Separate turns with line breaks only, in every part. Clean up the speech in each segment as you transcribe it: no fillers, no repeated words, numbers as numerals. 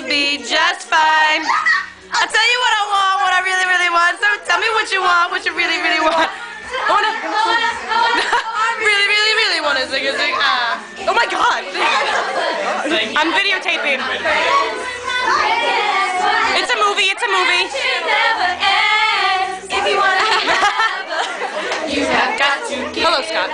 be just fine. I'll tell you what I want, what I really, really want. So tell me what you want, what you really, really want. Really, really, really want to sing a sing. Oh my God! I'm videotaping. It's a movie. It's a movie. Hello, Scott.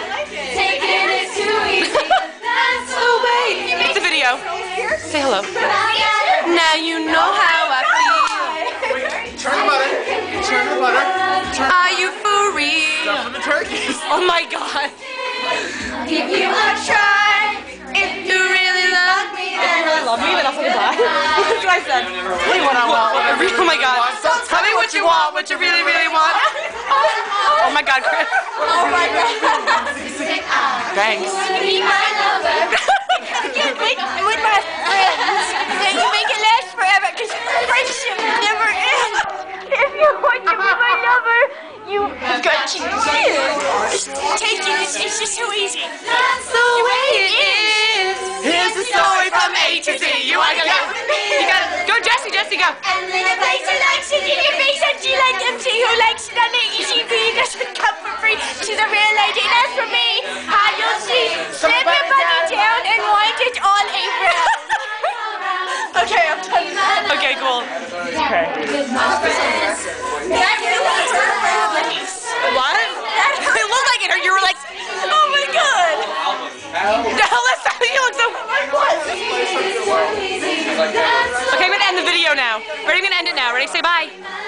It's a video. Say hello. Now you know how I feel.
Turn the butter. Turn the butter.
Are you for real?
Stuff in the turkeys.
Oh my God. Give you a try. If you really love me, then
Love me, then I'll say goodbye. That's what I said.
What do you want? I want.
Oh my God. Tell me what you want, what you really, really want. Oh my God, Chris.
Oh my God.
Thanks.
Be my lover. With my friends. And you make it last forever because friendship never ends. If you want to be my lover, you've got to just take it. It's just so easy.
That's the way it is. Here's the story from A to Z. You gotta go, Jessie, go.
And then a place who likes it in your face, and she like MC who likes stunning. She doesn't come for free. She's a real lady. And as for me, how you'll see, slip your bunny down and wind it all around. Okay, I'm done.
Okay, cool.
Okay.
What? It looked like it, or you were like, oh my God. No, listen, you look so. Okay, I'm gonna end the video now. Ready? I'm gonna end it now. Ready? Say bye.